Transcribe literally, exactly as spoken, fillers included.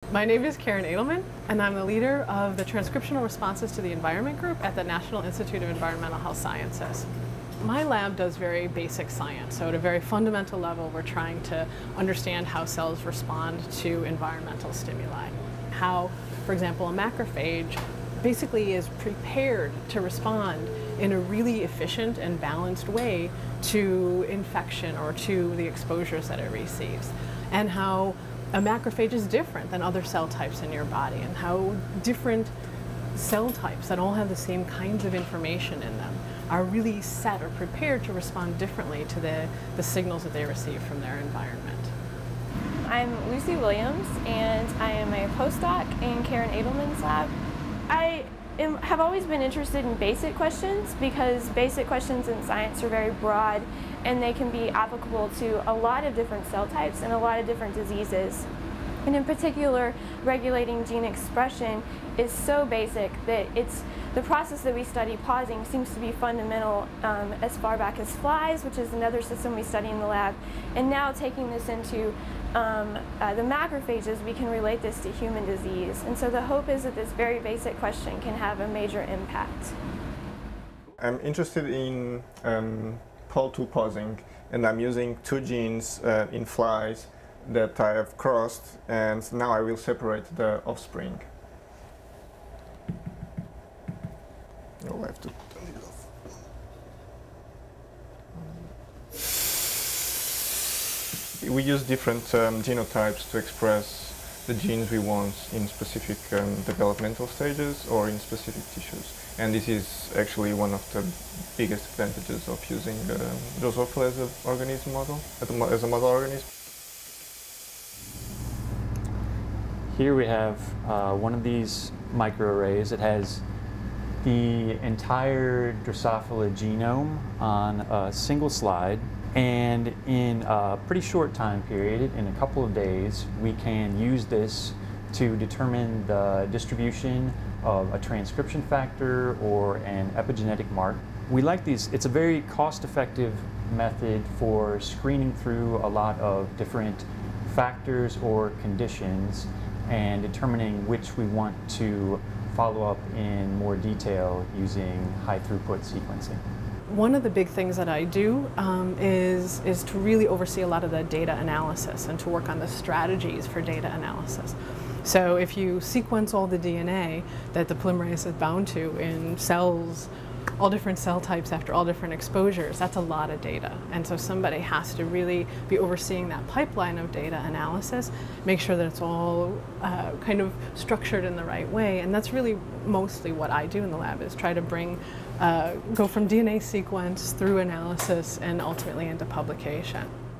My name is Adelman, and I'm the leader of the Transcriptional Responses to the Environment group at the National Institute of Environmental Health Sciences. My lab does very basic science, so at a very fundamental level we're trying to understand how cells respond to environmental stimuli. How, for example, a macrophage basically is prepared to respond in a really efficient and balanced way to infection or to the exposures that it receives, and how a macrophage is different than other cell types in your body, and how different cell types that all have the same kinds of information in them are really set or prepared to respond differently to the, the signals that they receive from their environment. I'm Lucy Williams, and I am a postdoc in Karen Adelman's lab. I am, have always been interested in basic questions because basic questions in science are very broad and they can be applicable to a lot of different cell types and a lot of different diseases. And in particular, regulating gene expression is so basic that it's the process that we study, pausing, seems to be fundamental um, as far back as flies, which is another system we study in the lab. And now taking this into um, uh, the macrophages, we can relate this to human disease. And so the hope is that this very basic question can have a major impact. I'm interested in um, pol two pausing, and I'm using two genes uh, in flies that I have crossed, and now I will separate the offspring. Oh, I have to turn it off. We use different um, genotypes to express the genes we want in specific um, developmental stages or in specific tissues. And this is actually one of the biggest advantages of using uh, Drosophila as an organism model, as a model organism. Here we have uh, one of these microarrays. It has the entire Drosophila genome on a single slide, and in a pretty short time period, in a couple of days, we can use this to determine the distribution of a transcription factor or an epigenetic mark. We like these. It's a very cost-effective method for screening through a lot of different factors or conditions and determining which we want to follow up in more detail using high throughput sequencing. One of the big things that I do um, is, is to really oversee a lot of the data analysis and to work on the strategies for data analysis. So if you sequence all the D N A that the polymerase is bound to in cells, all different cell types after all different exposures, that's a lot of data. And so somebody has to really be overseeing that pipeline of data analysis, make sure that it's all uh, kind of structured in the right way. And that's really mostly what I do in the lab, is try to bring, uh, go from D N A sequence through analysis and ultimately into publication.